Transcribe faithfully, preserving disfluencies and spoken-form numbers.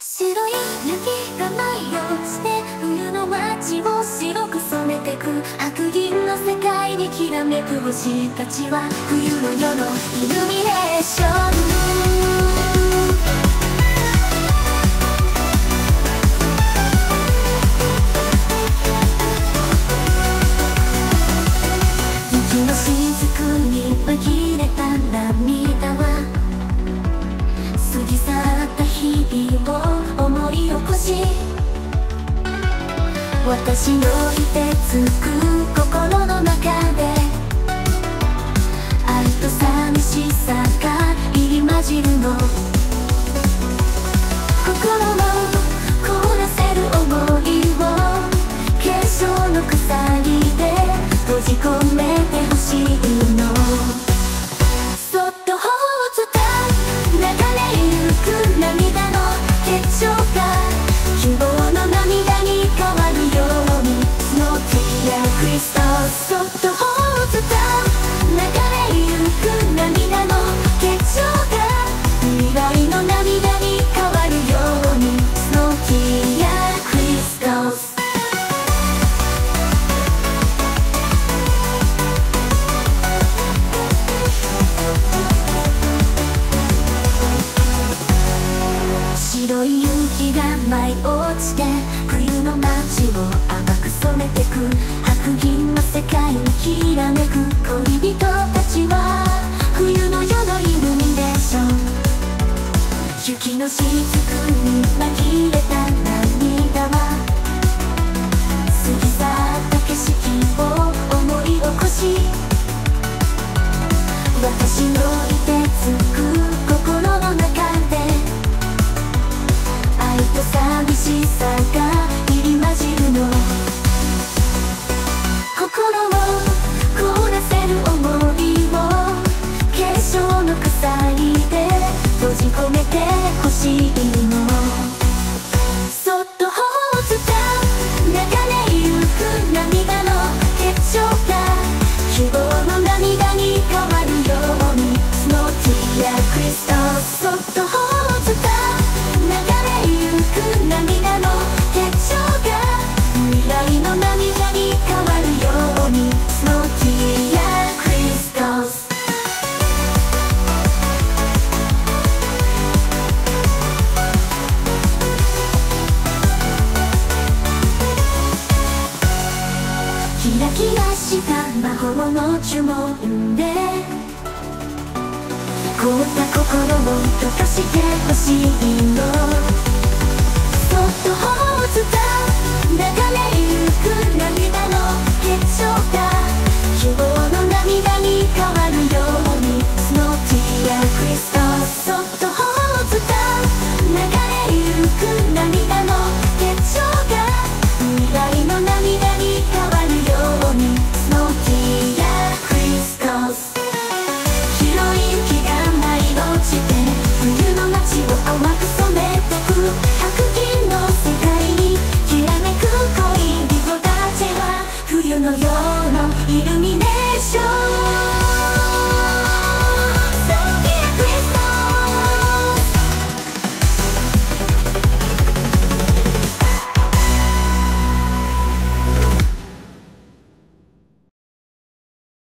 白い雪が舞い落ちて冬の街を白く染めてく白銀の世界にきらめく星たちは冬の夜のイルミネーション。雪の雫に紛れた涙は過ぎ去った日々を思い起こし、私の凍てつく心の中で愛と寂しさが入り混じるの。心の凍らせる想いを結晶の鎖で閉じ込めてほしいの。そっと頬を伝う流れゆく涙の結晶が希望の涙に変わるように No tear crystal。 そっと頬を伝う流れゆく涙の結晶が未来の涙に変わるように No tear crystals。白い雪が舞い落ちて冬の街を赤く染めてく白銀の世界にきらめく恋人たちは冬の夜のイルミネーション。雪の雫に紛れた涙は過ぎ去った景色を思い起こし、私の凍てつく心の中で愛と寂しさが入り混じるの。心を凍らせる想いを結晶の鎖で閉じ込めてほしいの。そっと頬を伝う流れゆく涙の結晶が希望の涙に変わるように No tear crystal。 そっと頬を伝う流れゆく涙の結晶が未来の涙に変わるように No tear crystals。 キラキラした魔法の呪文で凍った心を溶かしてほしいの。そっと頬を伝う流れゆく涙の結晶が希望の涙に変わるように No tear crystal。 そっと頬を伝う流れゆく涙の結晶が未来の涙に変わるように No tear crystals。 白い雪が舞い落ちて冬の街を淡く